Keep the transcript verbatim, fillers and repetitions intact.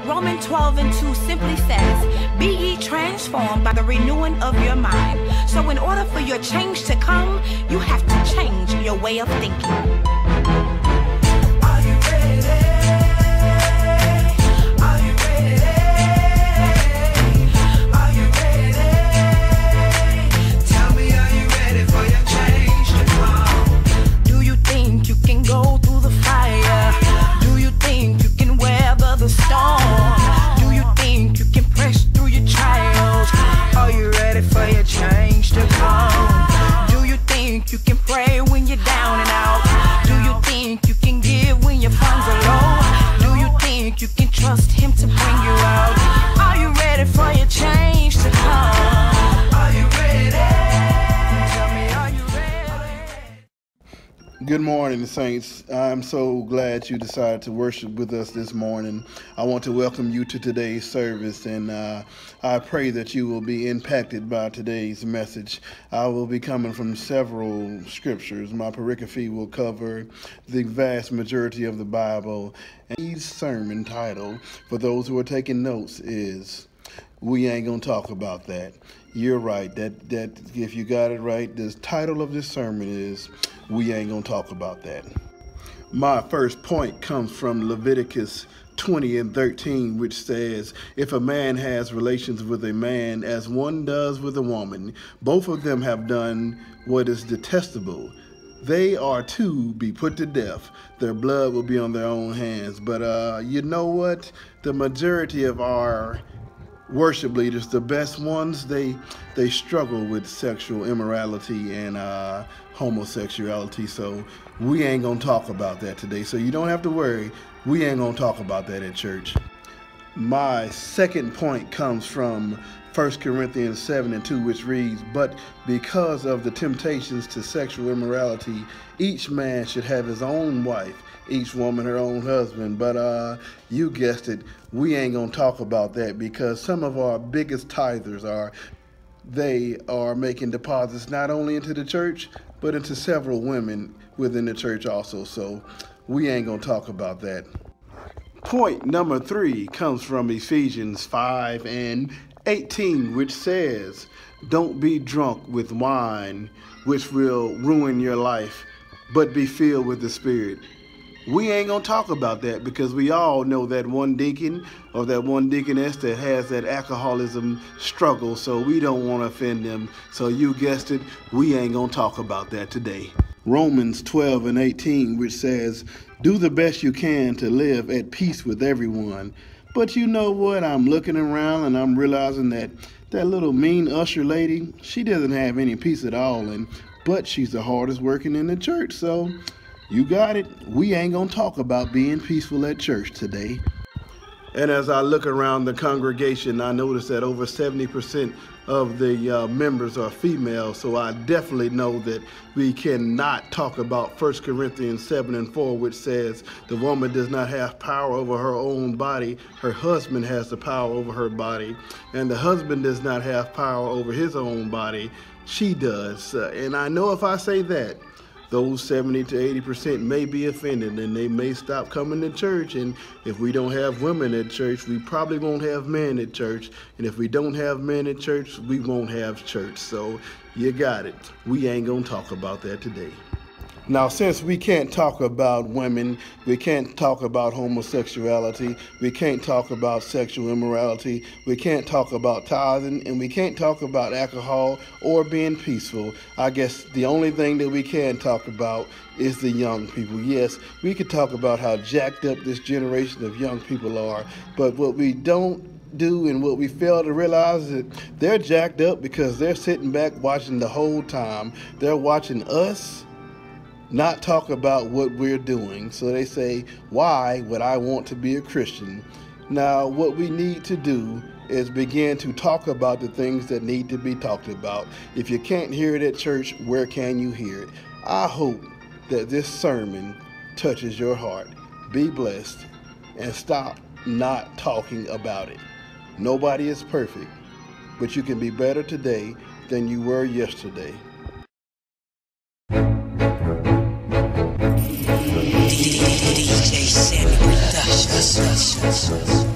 Romans twelve and two simply says, be ye transformed by the renewing of your mind. So in order for your change to come, you have to change your way of thinking. Are you ready? Are you ready? Are you ready? Tell me, are you ready for your change to come? Do you think you can go through the fire? Do you think you can weather the storm? Do you think you can press through your trials? Are you ready for your change to come? Do you think you can pray when you're down and out? Do you think you can give when your funds are low? Do you think you can trust him to bring you out? Are you ready for your change to come? Are you ready? Tell me, are you ready? Good morning, saints. I'm so glad you decided to worship with us this morning. I want to welcome you to today's service, and uh, I pray that you will be impacted by today's message. I will be coming from several scriptures. My pericophy will cover the vast majority of the Bible, and each sermon title, for those who are taking notes, is We Ain't Gonna Talk About That. You're right. That that if you got it right, the title of this sermon is We Ain't Gonna Talk About That. My first point comes from Leviticus twenty and thirteen, which says, if a man has relations with a man as one does with a woman, both of them have done what is detestable. They are to be put to death. Their blood will be on their own hands. But uh, you know what? The majority of our worship leaders, the best ones, they they struggle with sexual immorality and uh, homosexuality. So we ain't gonna talk about that today. So you don't have to worry. We ain't gonna talk about that at church. My second point comes from First Corinthians seven and two, which reads, but because of the temptations to sexual immorality, each man should have his own wife, each woman her own husband. But uh, you guessed it, we ain't gonna talk about that, because some of our biggest tithers are, they are making deposits not only into the church, but into several women within the church also. So we ain't gonna talk about that. Point number three comes from Ephesians five and eighteen, which says, don't be drunk with wine, which will ruin your life, but be filled with the Spirit. We ain't gonna talk about that, because we all know that one deacon or that one deaconess that has that alcoholism struggle, so we don't want to offend them. So you guessed it, we ain't gonna talk about that today. Romans twelve and eighteen, which says, do the best you can to live at peace with everyone. But you know what? I'm looking around and I'm realizing that that little mean usher lady, she doesn't have any peace at all, and but she's the hardest working in the church. So you got it. We ain't gonna talk about being peaceful at church today. And as I look around the congregation, I notice that over seventy percent of the uh, members are female. So I definitely know that we cannot talk about First Corinthians seven and four, which says the woman does not have power over her own body. Her husband has the power over her body. And the husband does not have power over his own body. She does. Uh, and I know if I say that, those seventy to eighty percent may be offended, and they may stop coming to church. And if we don't have women at church, we probably won't have men at church. And if we don't have men at church, we won't have church. So you got it. We ain't gonna talk about that today. Now, since we can't talk about women, we can't talk about homosexuality, we can't talk about sexual immorality, we can't talk about tithing, and we can't talk about alcohol or being peaceful, I guess the only thing that we can talk about is the young people. Yes, we could talk about how jacked up this generation of young people are, but what we don't do and what we fail to realize is that they're jacked up because they're sitting back watching the whole time. They're watching us not talk about what we're doing. So they say, why would I want to be a Christian? Now, what we need to do is begin to talk about the things that need to be talked about. If you can't hear it at church, where can you hear it? I hope that this sermon touches your heart. Be blessed and stop not talking about it. Nobody is perfect, but you can be better today than you were yesterday. D J Sammy Productions.